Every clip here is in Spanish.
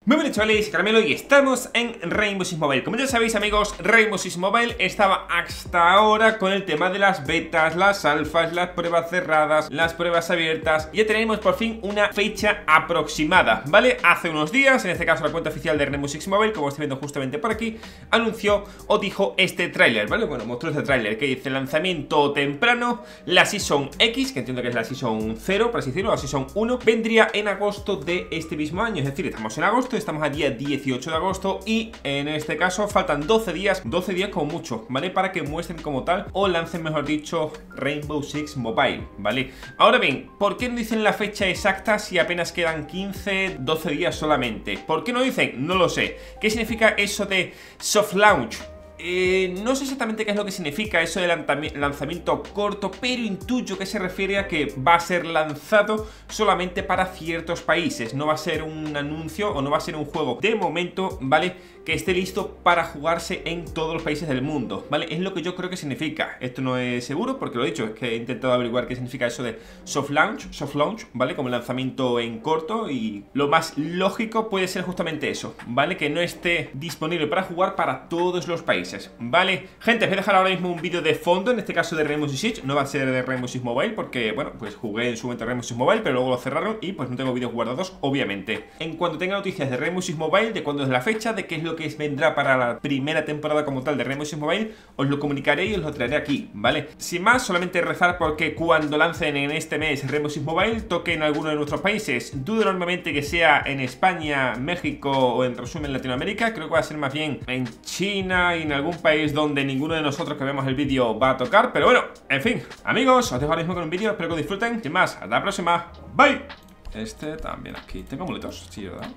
Muy buenas chavales, Caramelo y estamos en Rainbow Six Mobile. Como ya sabéis amigos, Rainbow Six Mobile estaba hasta ahora con el tema de las betas, las alfas, las pruebas cerradas, las pruebas abiertas. Ya tenemos por fin una fecha aproximada, ¿vale? Hace unos días, en este caso la cuenta oficial de Rainbow Six Mobile, como estoy viendo justamente por aquí, anunció o dijo este tráiler, ¿vale? Bueno, mostró este tráiler que dice lanzamiento temprano, la Season X, que entiendo que es la Season 0, por así decirlo, la Season 1, vendría en agosto de este mismo año, es decir, estamos en agosto. Estamos a día 18 de agosto y en este caso faltan 12 días como mucho, ¿vale? Para que muestren como tal o lancen, mejor dicho, Rainbow Six Mobile, ¿vale? Ahora bien, ¿por qué no dicen la fecha exacta si apenas quedan 15, 12 días solamente? ¿Por qué no dicen? No lo sé. ¿Qué significa eso de soft launch? No sé exactamente qué es lo que significa eso de lanzamiento corto, pero intuyo que se refiere a que va a ser lanzado solamente para ciertos países. No va a ser un anuncio o no va a ser un juego de momento, ¿vale? Que esté listo para jugarse en todos los países del mundo, ¿vale? Es lo que yo creo que significa. Esto no es seguro porque lo he dicho, es que he intentado averiguar qué significa eso de soft launch, ¿vale? Como lanzamiento en corto, y lo más lógico puede ser justamente eso, ¿vale? Que no esté disponible para jugar para todos los países, ¿vale? Gente, os voy a dejar ahora mismo un vídeo de fondo, en este caso de Rainbow Six Siege, no va a ser de Rainbow Six Mobile porque, bueno, pues jugué en su momento Rainbow Six Mobile, pero luego lo cerraron y pues no tengo vídeos guardados, obviamente. En cuanto tenga noticias de Rainbow Six Mobile, de cuándo es la fecha, de qué es lo que vendrá para la primera temporada como tal de Rainbow Six Mobile, os lo comunicaré y os lo traeré aquí, ¿vale? Sin más, solamente rezar porque cuando lancen en este mes Rainbow Six Mobile toque en alguno de nuestros países. Dudo enormemente que sea en España, México o en resumen Latinoamérica. Creo que va a ser más bien en China y en algún país donde ninguno de nosotros que vemos el vídeo va a tocar. Pero bueno, en fin, amigos, os dejo ahora mismo con un vídeo, espero que lo disfruten. Sin más, hasta la próxima, bye. Este también aquí, tengo amuletos, sí, ¿verdad?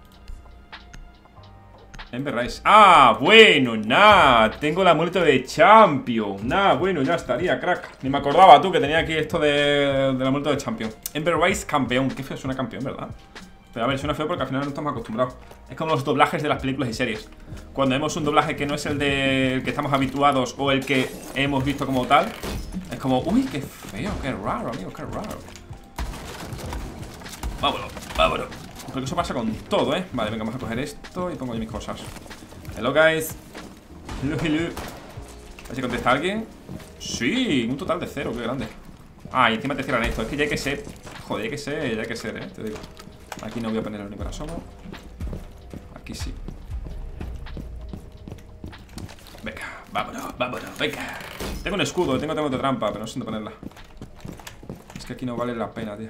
Ember Rise. Ah, bueno, nada. Tengo el amuleto de Champion. Nada, bueno, ya estaría, crack. Ni me acordaba tú que tenía aquí esto del amuleto de Champion. Ember Rise campeón. Qué feo suena campeón, ¿verdad? Pero a ver, suena feo porque al final no estamos acostumbrados. Es como los doblajes de las películas y series. Cuando vemos un doblaje que no es el del que estamos habituados o el que hemos visto como tal, es como, uy, qué feo, qué raro, amigo, qué raro. Vámonos, vámonos. Porque eso pasa con todo, ¿eh? Vale, venga, vamos a coger esto y pongo ahí mis cosas. Hello, guys. Hello, hello. A ver si contesta alguien. Sí, un total de 0, qué grande. Ah, y encima te cierran esto. Es que ya hay que ser. Joder, ya hay que ser, te digo. Aquí no voy a poner el único asomo. Aquí sí. Venga, vámonos, vámonos, venga. Tengo un escudo, tengo de trampa, pero no sé dónde ponerla. Es que aquí no vale la pena, tío.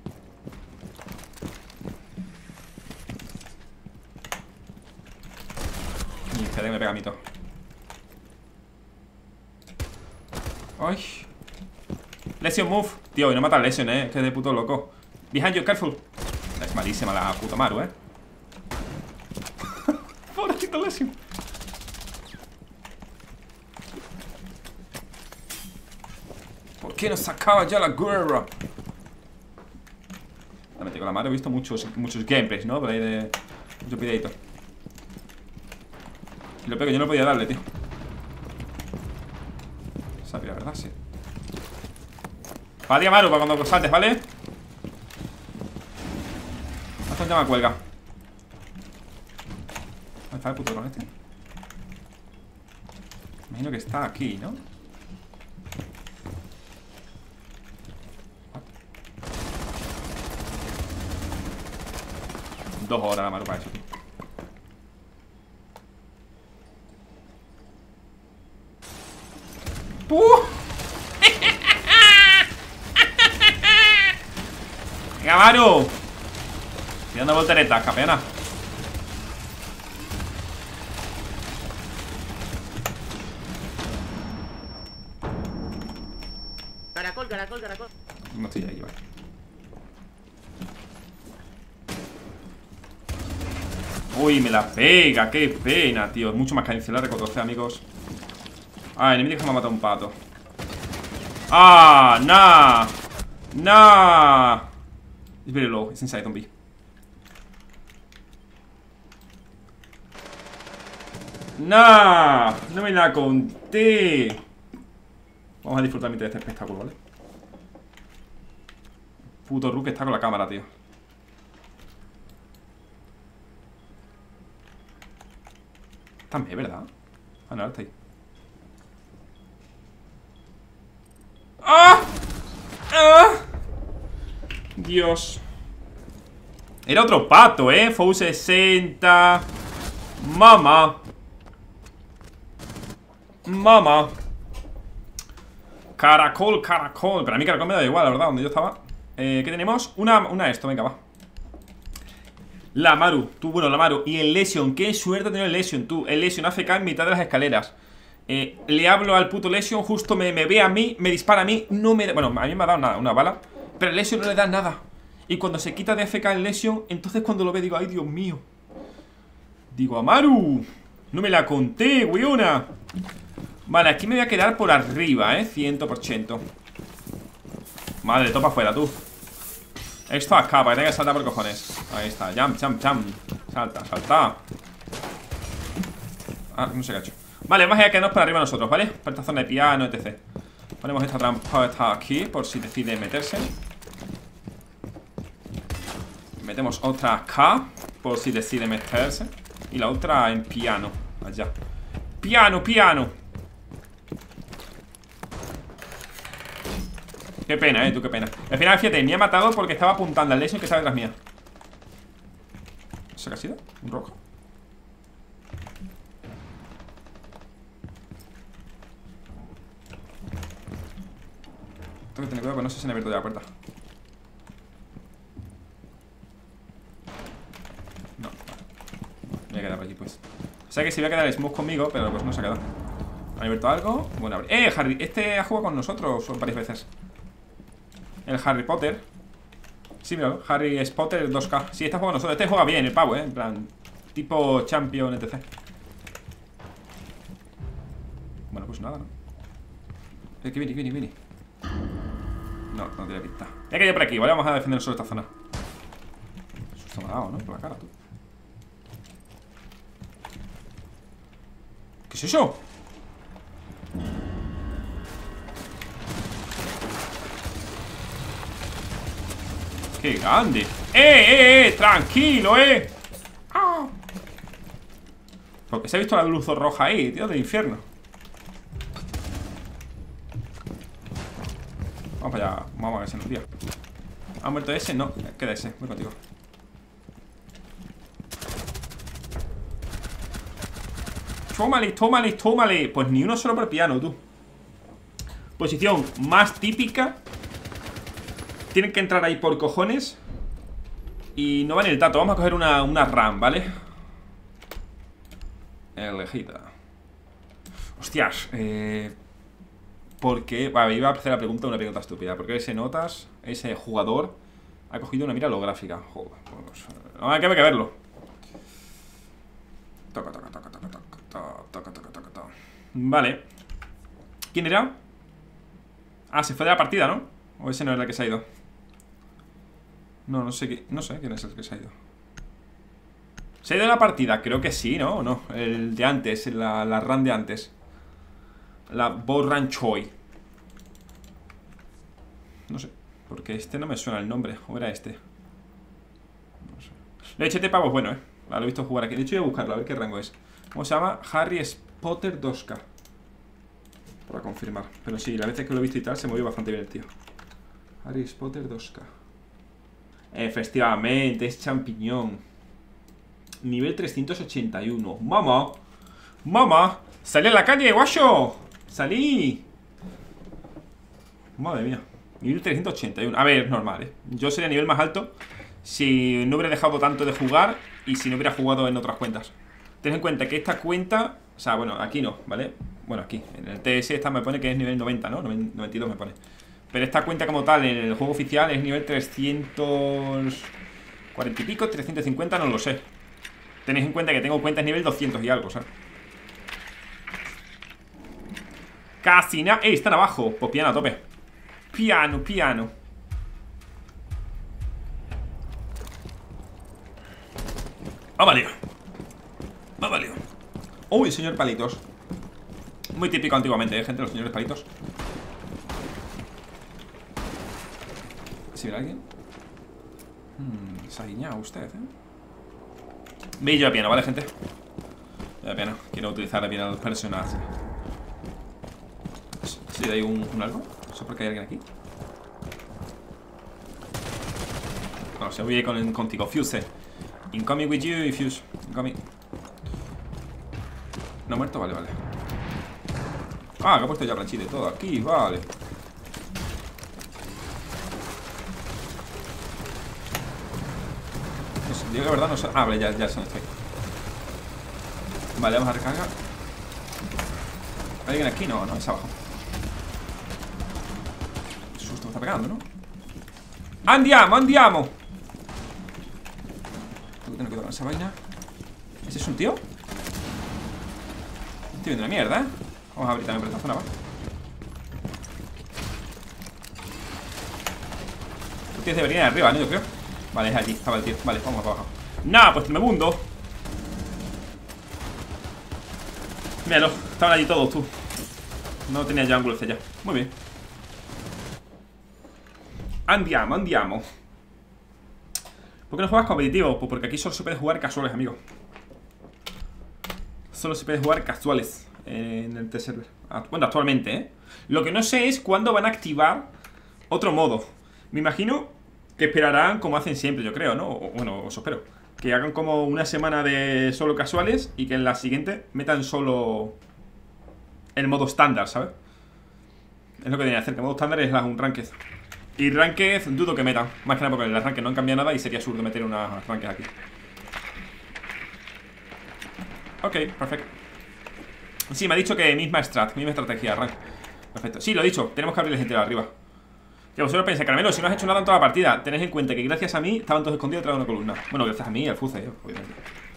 Que me pega a mí todo. Ay. Lesion move. Tío, y no mata a Lesion, que es de puto loco. Behind you, careful. Es malísima la puta Maru, Pobrecito Lesion. ¿Por qué no sacaba ya la guerra? Dame, tío, con la Maru he visto muchos gameplays, ¿no? Por ahí de muchos videitos. Y lo pego, yo no podía darle, tío. Sabía, ¿verdad? Sí. Para ti, Amaru, para cuando saltes, ¿vale? Bastante me cuelga. ¿Dónde está el puto con este? Imagino que está aquí, ¿no? Dos horas la Amaru para eso, tío. Venga, Maru. Estoy dando volteretas, campeona. Caracol, caracol, caracol. No estoy ahí, vale. Uy, me la pega, qué pena, tío. Es mucho más cancelar con 12 amigos. Ah, enemigo que me ha matado un pato. Ah, nah. Nah. It's very low, it's inside zombie. Nah, no me la conté. Vamos a disfrutar de este espectáculo, ¿vale? Puto Rook está con la cámara, tío. También, ¿verdad? Ah, no, está ahí. ¡Ah! ¡Ah! Dios. Era otro pato, Fou 60. Mamá. Mamá. Caracol, caracol. Pero a mí caracol me da igual, la verdad, donde yo estaba. ¿Qué tenemos? Una esto, venga, va. La Maru, tú, bueno, la Maru. Y el Lesion, qué suerte tener el Lesion, tú. El Lesion AFK en mitad de las escaleras. Le hablo al puto Lesion, justo me ve a mí, me dispara a mí, no me da, bueno, a mí me ha dado una bala, pero el Lesion no le da nada. Y cuando se quita de AFK el Lesion, entonces cuando lo ve digo, ay, Dios mío. Digo, Amaru, no me la conté, weona. Vale, aquí me voy a quedar por arriba, 100%. Madre, topa afuera, tú. Esto acá, para que tenga que saltar por cojones. Ahí está, jump, jump, jump. Salta, salta. Ah, no sé qué ha hecho. Vale, vamos a quedarnos por arriba nosotros, ¿vale? Para esta zona de piano, etc. Ponemos esta trampa aquí, por si decide meterse. Metemos otra acá, por si decide meterse. Y la otra en piano, allá. Piano, piano. Qué pena, tú, qué pena. Al final, fíjate, me ha matado porque estaba apuntando al Lesion que estaba detrás mía. ¿Eso qué ha sido? ¿Un rojo? Tengo que tener cuidado, pero no sé si se me ha abierto ya la puerta. No, vale. Me voy a quedar por aquí, pues. O sea que se iba a quedar Smooth conmigo, pero pues no se ha quedado. ¿Han abierto algo? Bueno, Harry, este ha jugado con nosotros varias veces. El Harry Potter. Sí, mira, Harry Potter 2K. Sí, este ha jugado con nosotros. Este juega bien, el pavo, en plan, tipo champion, etc. Bueno, pues nada, ¿no? Que viene. No, no tiene pinta. He caído por aquí, ¿vale? Vamos a defender solo esta zona. Susto me ha dado, ¿no? Por la cara, tú. ¿Qué es eso? ¡Qué grande! Tranquilo, ¡Ah! Porque se ha visto la luz roja ahí, tío, del infierno. Vamos para allá, vamos a ver si nos tira. ¿Ha muerto ese? No, queda ese, voy contigo. Tómale. Pues ni uno solo por piano, tú. Posición más típica. Tienen que entrar ahí por cojones. Y no va ni el tato. Vamos a coger una RAM, ¿vale? Elegida. Hostias, ¿por qué? Vale, iba a hacer la pregunta, una pregunta estúpida. ¿Por qué ese jugador ha cogido una mira holográfica? Joder, pues, no, hay que verlo. Toca. Vale. ¿Quién era? Ah, se fue de la partida, ¿no? O ese no era el que se ha ido. No sé quién es el que se ha ido. ¿Se ha ido de la partida? Creo que sí, ¿no? ¿O no? El de antes, la run de antes. La Borran Choi. No sé, porque este no me suena el nombre. ¿O era este? No sé. Le eché pavo, es bueno, Lo he visto jugar aquí. De hecho voy a buscarlo, a ver qué rango es. ¿Cómo se llama? Harry Potter 2K. Para confirmar. Pero sí, las veces que lo he visto y tal se movió bastante bien el tío. Harry Potter 2K. Efectivamente, es champiñón. Nivel 381. ¡Mamá! ¡Salí a la calle, guacho! ¡Salí! Madre mía. Nivel 381. A ver, es normal, Yo sería nivel más alto si no hubiera dejado tanto de jugar y si no hubiera jugado en otras cuentas. Ten en cuenta que esta cuenta... O sea, bueno, aquí no, ¿vale? Bueno, aquí, en el TS esta me pone que es nivel 90, ¿no? 92 me pone. Pero esta cuenta como tal, en el juego oficial, es nivel 340 y pico, 350, no lo sé. Tenéis en cuenta que tengo cuentas nivel 200 y algo, ¿sabes? Casi nada. Están abajo. Pues piano a tope. Piano. Vamos, lío. Uy, señor Palitos. Muy típico antiguamente, gente, los señores Palitos. ¿Si ve alguien? Se ha guiñado usted, Veis yo a piano, ¿vale, gente? Ya pena, quiero utilizar bien a los personajes. ¿Sí hay un algo? No sé por qué hay alguien aquí. No sé, voy a ir contigo, Fuse. Incoming with you, Fuse. Incoming. ¿No ha muerto? Vale, vale. Ah, que ha puesto ya planchita y todo aquí, vale. No sé, digo la verdad, no sé. Ah, vale, ya sé dónde estoy. Vale, vamos a recargar. ¿Hay alguien aquí? No, no, es abajo. Qué susto me está pegando, ¿no? ¡Andiamo, andiamo! Tengo que tener cuidado con esa vaina. ¿Ese es un tío? Estoy viendo la mierda, ¿eh? Vamos a abrir también por esta zona, va. Los tíos deberían ir arriba, ¿no? Yo creo. Vale, es allí, estaba el tío. Vale, vamos para abajo. Nah, pues me mundo. Míralo, estaban allí todos, tú. No tenía ya ángulo ya. Muy bien. Andiamo, andiamo. ¿Por qué no juegas competitivo? Pues porque aquí solo se puede jugar casuales, amigo. Solo se puede jugar casuales en el T-Server. Bueno, actualmente, ¿eh? Lo que no sé es cuándo van a activar otro modo. Me imagino que esperarán como hacen siempre, yo creo, ¿no? Bueno, os espero. Que hagan como una semana de solo casuales y que en la siguiente metan solo el modo estándar, ¿sabes? Es lo que tienen que hacer, que el modo estándar es un ranked. Y ranked dudo que metan. Más que nada porque en el ranked no han cambiado nada y sería absurdo meter una ranked aquí. Ok, perfecto. Sí, me ha dicho que misma estrategia, rank. Perfecto, sí, lo he dicho, tenemos que abrirle gente de arriba. Que vosotros pensáis, Caramelo, si no has hecho nada en toda la partida, tened en cuenta que gracias a mí estaban todos escondidos detrás de una columna. Bueno, gracias a mí y al Fuse, obviamente.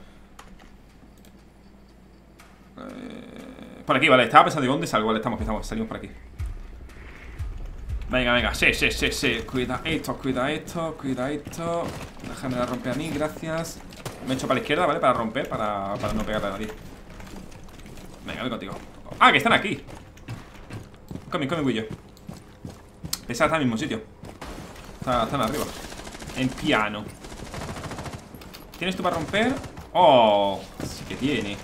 Por aquí, vale, estaba pensando, ¿de dónde salgo? Vale, salimos por aquí. Venga, venga, sí. Cuida esto. Déjame la romper a mí, gracias. Me he hecho para la izquierda, ¿vale? Para romper, para no pegarle a nadie. Venga, voy contigo. Ah, que están aquí. Come, Guillo. Esa está en el mismo sitio. Están arriba. En piano. ¿Tienes tú para romper? Oh, sí que tiene.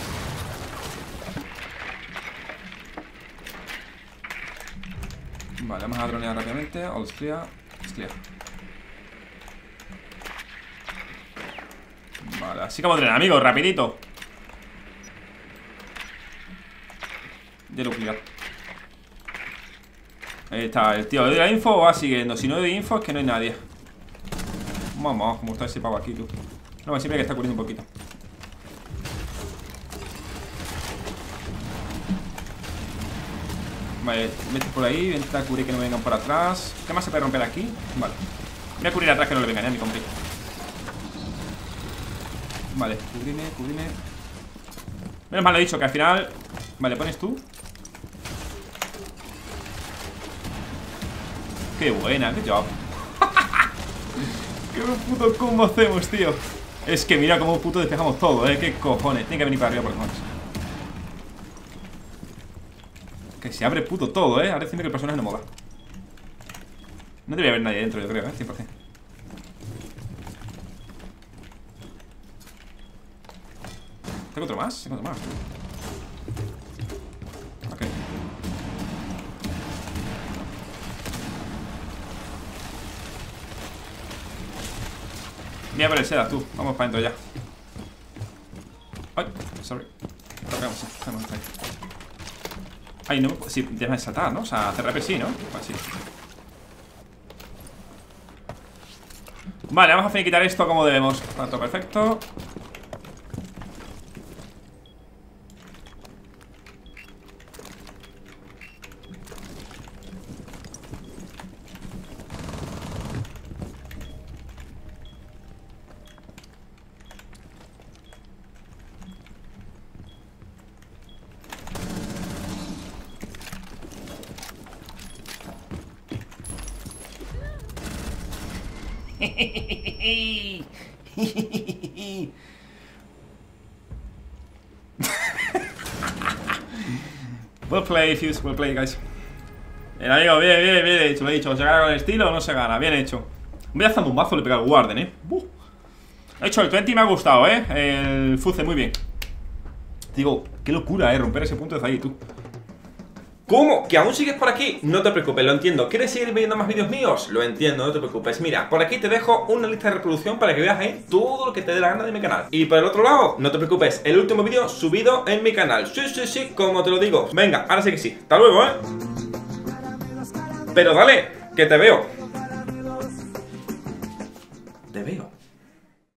Vale, vamos a dronear rápidamente. All is clear. It's clear. Vale, así como dronear, amigos, rapidito. Ya lo clear. Ahí está, el tío de la info va siguiendo. Si no doy info es que no hay nadie. Vamos, como está ese pavo aquí, tú. No, siempre hay que estar cubriendo un poquito. Vale, vete por ahí, vente a cubrir que no me vengan por atrás. ¿Qué más se puede romper aquí? Vale. Voy a cubrir atrás que no le vengan, a mi compi. Vale, cubrime. Menos mal lo he dicho, que al final... Vale, pones tú. Qué buena, qué job. Qué puto combo hacemos, tío. Es que mira cómo puto despejamos todo, qué cojones. Tiene que venir para arriba por cojones. Que se abre puto todo, ahora diciendo que el personaje no mola. No debería haber nadie dentro, yo creo, 100%. ¿Tengo otro más? Ok. Voy a por el seda, tú. Vamos para adentro ya. Ay, sorry. Tocamos, ahí. Ay, no, sí, déjame saltar, ¿no? O sea, hacer rap sí, ¿no? Vale, sí. Vale, vamos a finiquitar esto como debemos. Tanto, perfecto. Well play, Fuse, well play, guys. Bien, amigo, bien hecho, lo he dicho. ¿Se gana con estilo o no se gana? Bien hecho. Voy a hacer un mazo, le pega al Warden, He hecho el 20 y me ha gustado, El Fuse, muy bien. Digo, qué locura, romper ese punto de ahí, tú. ¿Cómo? ¿Que aún sigues por aquí? No te preocupes, lo entiendo. ¿Quieres seguir viendo más vídeos míos? Lo entiendo, no te preocupes. Mira, por aquí te dejo una lista de reproducción para que veas ahí todo lo que te dé la gana de mi canal. Y por el otro lado, no te preocupes, el último vídeo subido en mi canal. Sí, sí, sí, como te lo digo. Venga, ahora sí que sí. Hasta luego, Pero dale, que te veo.